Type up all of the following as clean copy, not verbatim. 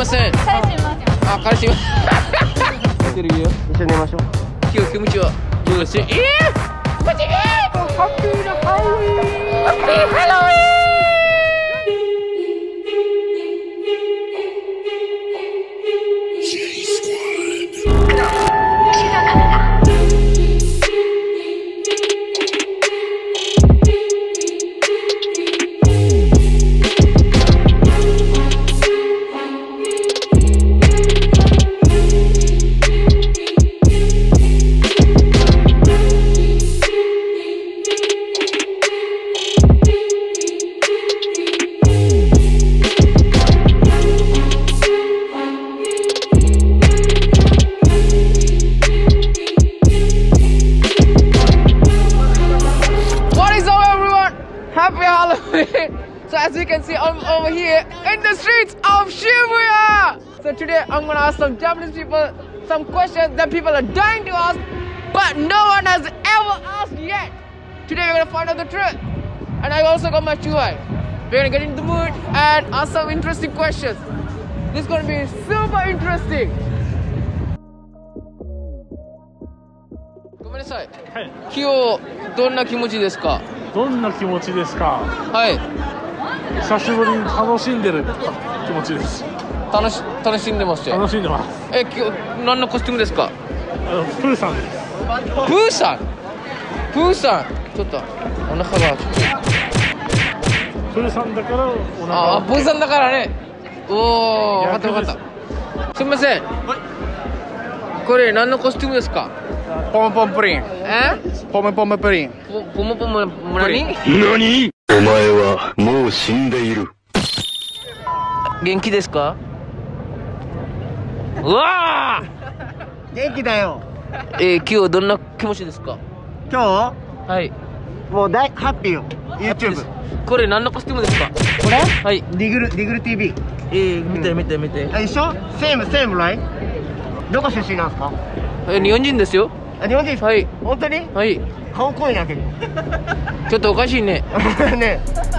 ません。あ、彼氏。一緒に寝ましょう。今日気持ちはどうです？気持ちいい。ハッピーなハロウィーン。ハッピーハロウィーン。Happy Halloween! So as you can see, I'm over here in the streets of Shibuya! So today I'm gonna ask some Japanese people some questions that people are dying to ask, but no one has ever asked yet. Today we're gonna find out the truth. And I also got my chuhai. We're gonna get into the mood and ask some interesting questions. This is gonna be super interesting. ごめんなさい。はい。今日どんな気持ちですか？ どんな気持ちですか？ はい。 久しぶりに楽しんでる気持ちです。 楽しんでますよ。 楽しんでます。 今日何のコスチュームですか？ プーさんです。 プーさん。プーさん。ちょっとお腹が。 プーさんだからお腹。 あ、プーさんだからね。おお、分かった分かった。すみません。はい。これ何のコスチュームですか？ ポムポムプリン。ポムポムプリン。 ポムポム何？ 何？お前はもう死んでいる。 元気ですか？うわー！元気だよ。 今日どんな気持ちですか？ 今日？はい。 もう大ハッピーよ。YouTube。 これ何のコスチュームですか？ これ？ はい。 ディグル TV。 見て。 一緒？セームライ？どこ出身なんですか？ 日本人ですよ。 日本人ですか？ はい。 本当に？ はい。 顔濃いな結構。 ちょっとおかしいね。 ね。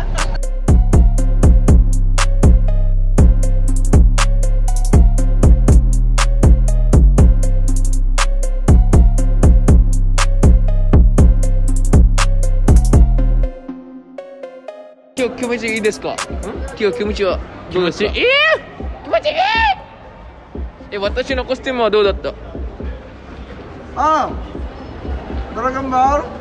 今日気持ちいいですか？今日気持ちはどうですか？気持ちいい。私のコスチュームはどうだった？ ああ、ドラゴンボール。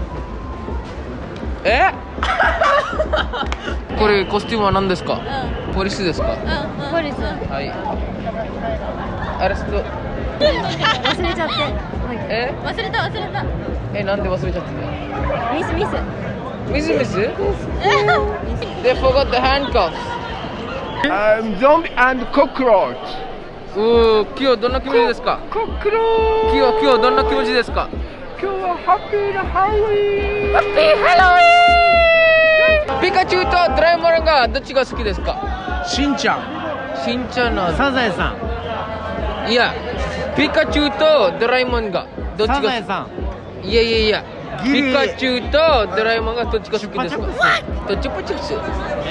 これコスチュームは何ですか？ポリスですか？ ポリス。 はい。アレスト。 忘れちゃって。忘れた。 なんで忘れちゃったの？ミス？They forgot the handcuffs. Zombie and cockroach. 今日どんな気持ちですか？ コックロー。 今日どんな気持ちですか？ 今日はハッピーなハロウィーン。 ハッピーハロウィーン。ピカチュウとドラえもんがどっちが好きですか？ しんちゃんのサザエさん。いや、ピカチュウとドラえもんがどっちが好き？ サザエさん。 いや。ピカチュウとドラえもんがどっちが好きですか？どっちポチッス。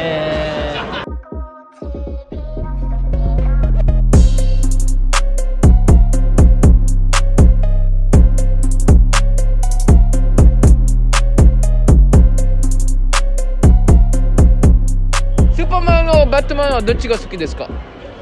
スーパーマンとバットマンはどっちが好きですか？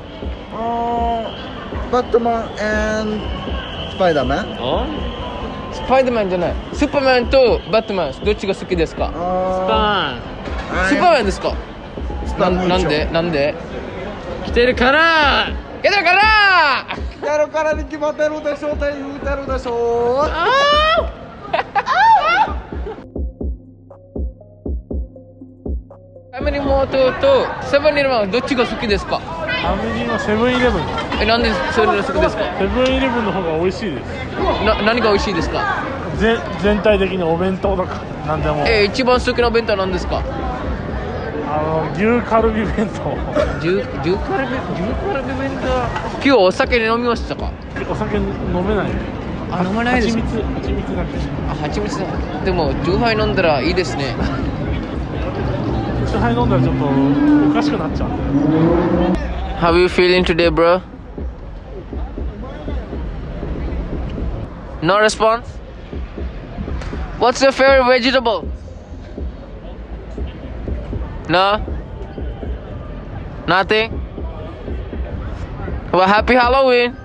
バットマン and スパイダーマン。 スパイダーマンじゃない。スーパーマンとバットマンどっちが好きですか？スーパーマンですか？なんで？来てるからに決まってるでしょって言うてるでしょ。 ファミリーモートとセブンイレブンはどっちが好きですか？ ファミリーのセブンイレブン。 なんでそれが好きですか？ セブンイレブンの方が美味しいです。 何が美味しいですか？ 全体的にお弁当とか何でも。 一番好きなお弁当は何ですか？ 牛カルビ弁当。 牛カルビ弁当。今日お酒飲みましたか？ お酒飲めない。 飲まないです。 蜂蜜だけ。 蜂蜜だ。でも10杯飲んだらいいですね。 10杯飲んだらちょっとおかしくなっちゃうんで。 How are you feeling today, bro? No response? What's your favorite vegetable? No? Nothing? Well, happy Halloween!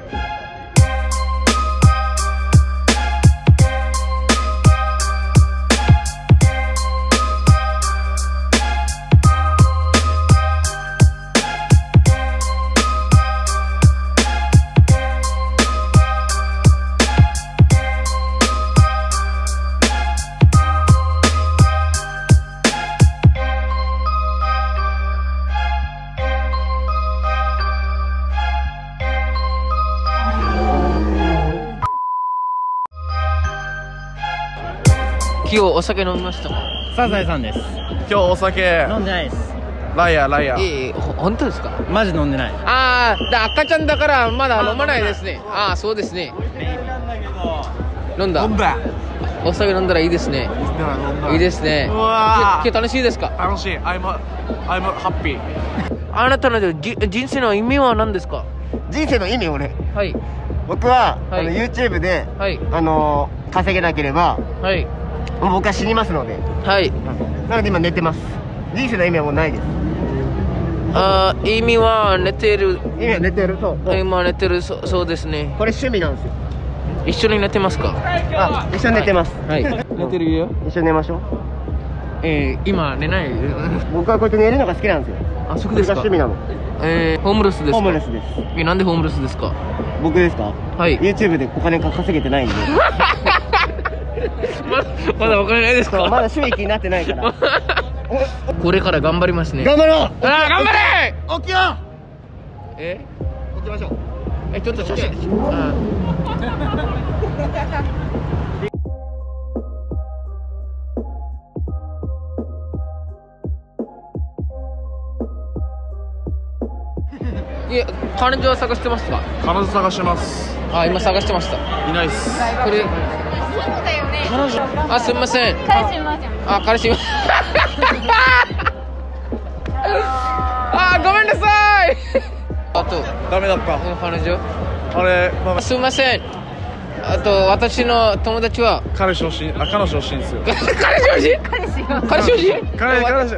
今日お酒飲みましたか？ サザエさんです。 今日お酒飲んでないです。 ライアーライアー。 本当ですか？ マジ飲んでない。 ああ、赤ちゃんだからまだ飲まないですね。ああ、そうですね。飲んだ。 飲んだ。 お酒飲んだらいいですね。いいですね。 うわ今日楽しいですか？ 楽しい。I'm happy。 あなたの人生の意味は何ですか？ 人生の意味をね、 はい。 僕は、 はい、 YouTube で、 はい、 稼げなければ、 はい、 もう僕は死にますので、 はい、 なので今寝てます。人生の意味はもうないです。 ああ、意味は寝てる。 意味は寝てる。そう。 今寝てる。そうですね。 これ趣味なんですよ。 一緒に寝てますか？ あ、一緒に寝てます。 はい。寝てるよ。 一緒に寝ましょう。 今寝ない。 僕はこうやって寝るのが好きなんですよ。 あ、そうですか。 趣味なの。 ホームレスですか？ ホームレスです。 なんでホームレスですか？ 僕ですか？ はい。 YouTube でお金稼げてないんで。 まだお金ないですか？ まだ収益になってないから。 これから頑張りますね。 頑張ろう。 ああ、頑張れ。 起きよう。起きましょう。 ちょっと写真。いや、彼女は探してますか？ 彼女探してます。 あ、今探してました。 いないっす。 これ。 そうだよね。 彼女。あ、すみません。 彼氏いますよ。 あ、彼氏。あ、ごめんなさい。あと。 ダメだった。 彼女。 あれ、 すみません。あと私の友達は彼氏欲しい。あ、彼女欲しいんですよ。 彼氏欲しい？彼氏欲しい？ 彼氏。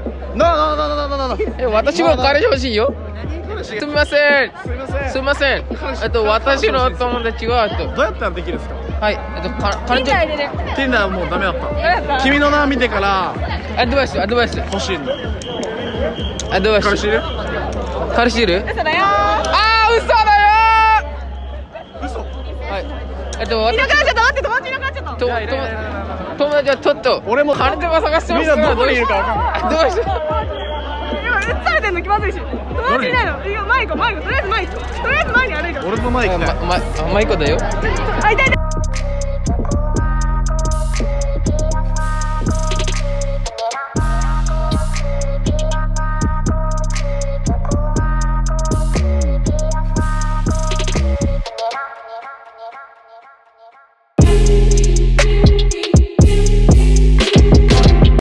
私も彼氏欲しいよ。すみません。すみません。私の友達はどうやったらできるんですか？ はい。彼女。 Tinder もうダメだった。君の名見てからアドバイス欲しいんだ。 アドバイス。 彼氏いる？ 彼氏いる？ 嘘だよ。 あー、嘘だよ。 嘘。 はい。 いなくなっちゃった。待って、友達いなくなっちゃった。 友達はちょっと俺も彼女が探してます。 みんなどこにいるか分かんない。 どうして？ 今映されてんの気まずいし。友達いないの。いや、前行こう。とりあえず前に歩いて。 俺の前行きたい。 マイコだよ。 あ、痛い。